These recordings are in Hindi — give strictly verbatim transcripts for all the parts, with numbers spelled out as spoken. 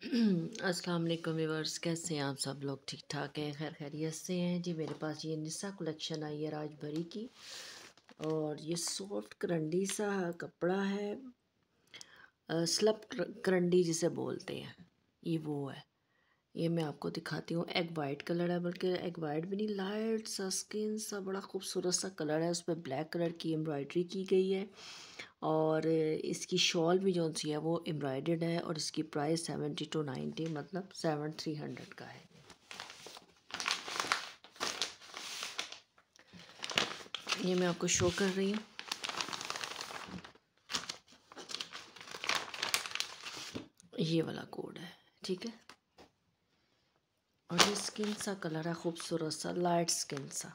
अस्सलाम वालेकुम व्यूअर्स, कैसे हैं आप सब लोग? ठीक ठाक हैं, खैर खैरियत से हैं जी। मेरे पास ये निसा कलेक्शन आई है राजभरी की, और ये सॉफ्ट करंडी सा कपड़ा है। स्लब करंडी जिसे बोलते हैं, ये वो है। ये मैं आपको दिखाती हूँ। एग वाइट कलर है, बल्कि एग वाइट भी नहीं, लाइट सा स्किन सा बड़ा खूबसूरत सा कलर है। उस पर ब्लैक कलर की एम्ब्रॉयडरी की गई है, और इसकी शॉल भी जो सी है वो एम्ब्रॉयडर्ड है। और इसकी प्राइस सेवेंटी टू नाइन्टी, मतलब सेवन थ्री हंड्रेड का है। ये मैं आपको शो कर रही हूँ। ये वाला कोड है, ठीक है। और ये स्किन सा कलर है, खूबसूरत सा लाइट स्किन सा।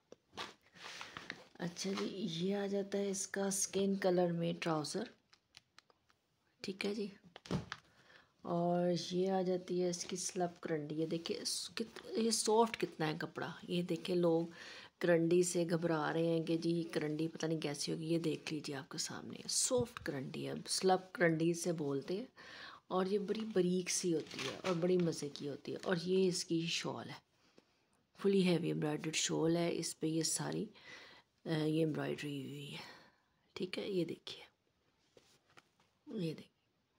अच्छा जी, ये आ जाता है इसका स्किन कलर में ट्राउज़र, ठीक है जी। और ये आ जाती है इसकी स्लब करंडी। ये देखिए कित ये सॉफ्ट कितना है कपड़ा। ये देखिए, लोग करंडी से घबरा रहे हैं कि जी करंडी पता नहीं कैसी होगी। ये देख लीजिए, आपके सामने सॉफ्ट करंडी है, स्लब करंडी से बोलते हैं। और ये बड़ी बारीक सी होती है और बड़ी मज़े की होती है। और ये इसकी शॉल है, फुली हैवी एम्ब्रॉयडर्ड शॉल है। इस पर ये सारी ये एम्ब्रॉयडरी हुई है, ठीक है। ये देखिए, ये देखिए,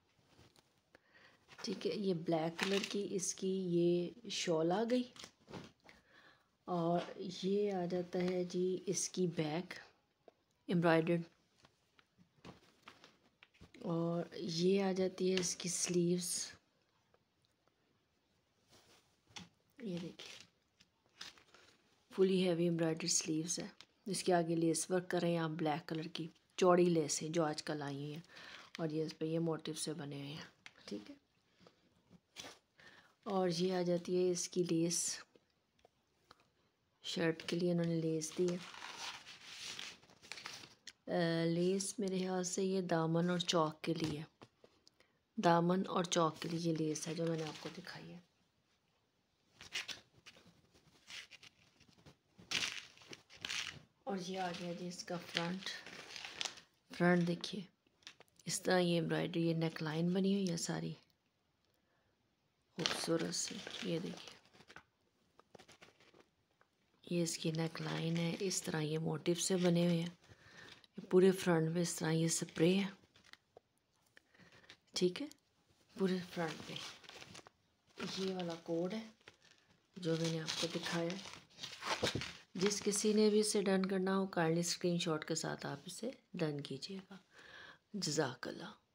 ठीक है। ये ब्लैक कलर की इसकी ये शॉल आ गई। और ये आ जाता है जी इसकी बैक एम्ब्रॉयडर्ड। और ये आ जाती है इसकी स्लीव्स। ये देखिए, फुली हैवी एम्ब्रॉयडर्ड स्लीव्स है। इसके आगे लेस वर्क कर रहे हैं आप, ब्लैक कलर की चौड़ी लेस है जो आजकल आई हुई हैं। और ये इस पर ये मोटिव से बने हुए हैं, ठीक है। और ये आ जाती है इसकी लेस, शर्ट के लिए इन्होंने लेस दी है। लेस मेरे ख्याल से ये दामन और चौक के लिए, दामन और चौक के लिए ये लेस है जो मैंने आपको दिखाई है। और ये आ गया जी इसका फ्रंट। फ्रंट देखिए, इस तरह ये एम्ब्रॉयडरी, ये नेक लाइन बनी हुई है सारी खूबसूरत सी। ये देखिए, ये इसकी नेक लाइन है। इस तरह ये मोटिव से बने हुए हैं। पूरे फ्रंट में इस तरह ये स्प्रे है, ठीक है। पूरे फ्रंट पे ये वाला कोड है जो मैंने आपको दिखाया है। जिस किसी ने भी इसे डन करना हो, काइंडली स्क्रीनशॉट के साथ आप इसे डन कीजिएगा। जज़ाकल्लाह।